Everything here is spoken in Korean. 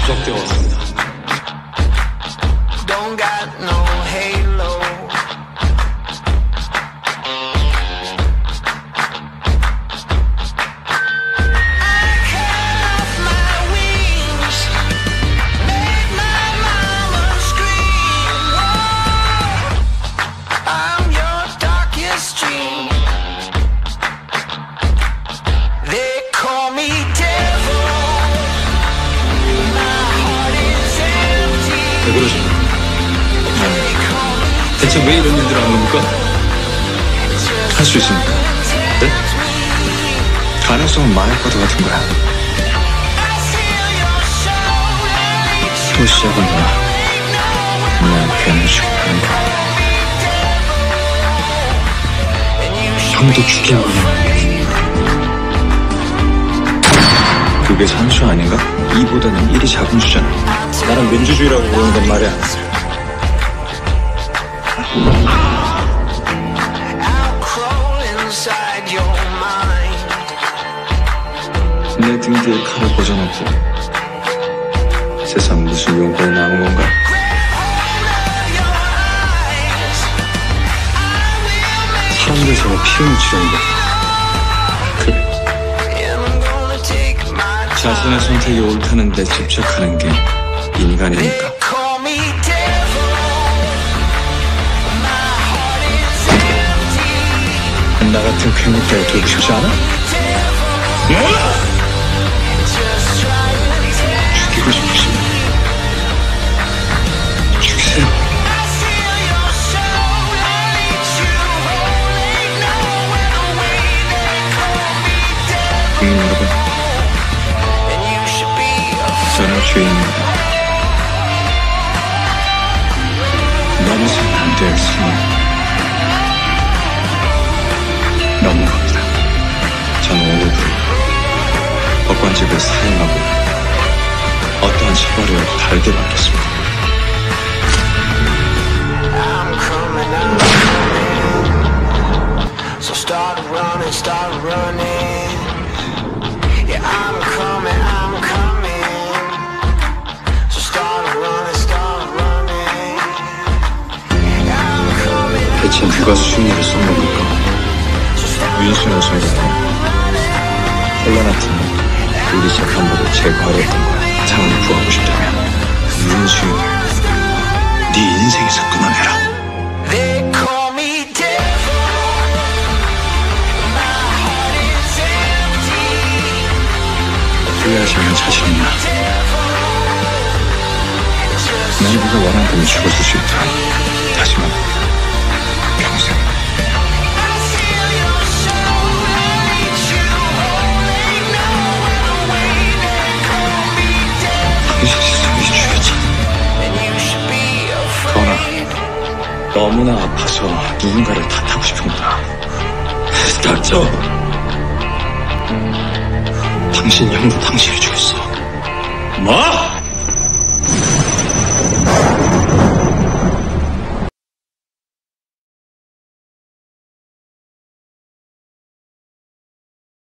추적되어 왔습니다. Don't got no halo. I cut off my wings, made my mama scream. Whoa, I'm your darkest dream. They call me devil. My heart is empty. 왜 그러십니까? 대체 왜 이런 일들을 하는 겁니까? 할 수 있습니까? 네? 가능성은 많을 것도 같은 거야. 또 시작이구나. 날 변해주고 하는 거. 형도 죽이는 거냐? 그게 선수 아닌가? 이보다는 1이 작은 수잖아. 나는 민주주의라고 그러는 건 말이야. I'll crawl inside your mind. 내 등 뒤에 칼을 꽂아놓고 세상 무슨 용건이 남은 건가? 사람들 서로 피움을 치는 거. 그래. I'm gonna take my time. 자신의 선택이 옳다는 데 집착하는 게 인간이니까. They call me devil. My heart is empty. 나 같은 괴물까지 두고 싶지 않아? Just try to take. 죽이고 싶으시면 죽이세요. I steal your soul and eat you whole. Ain't nowhere away. They call me devil. 국민 여러분, And you should be afraid. 저는 주인입니다. 넘어서는 안 될 선을 넘은 겁니다. 저는 오늘부로 법관직을 사용하고 어떠한 처벌이라도 달게 받겠습니다. I'm coming, I'm coming. So start running. Yeah, I'm coming, I'm coming. So start running. I'm coming, 대체 누가 수준이를 쏜 겁니까? 윤수현 선생님. 혼란한 팀은 우리 재판부를 제거하려 했던 거야. 장을 구하고 싶다면 윤수현, 네 인생에서 끊어내라. they call me devil. My heart is empty. 후회하시면 자신 있나? 난 네가 원하는 대로 죽었을 수 있다. 하지만 평생 I steal your soul and eat you whole. Ain't nowhere away. They call me devil. 당신이 속이 죽였잖아. And you should be afraid. 너무나 아파서 누군가를 탓하고 싶은구나. 닥쳐. 당신 형도 당신을 죽였어. 뭐?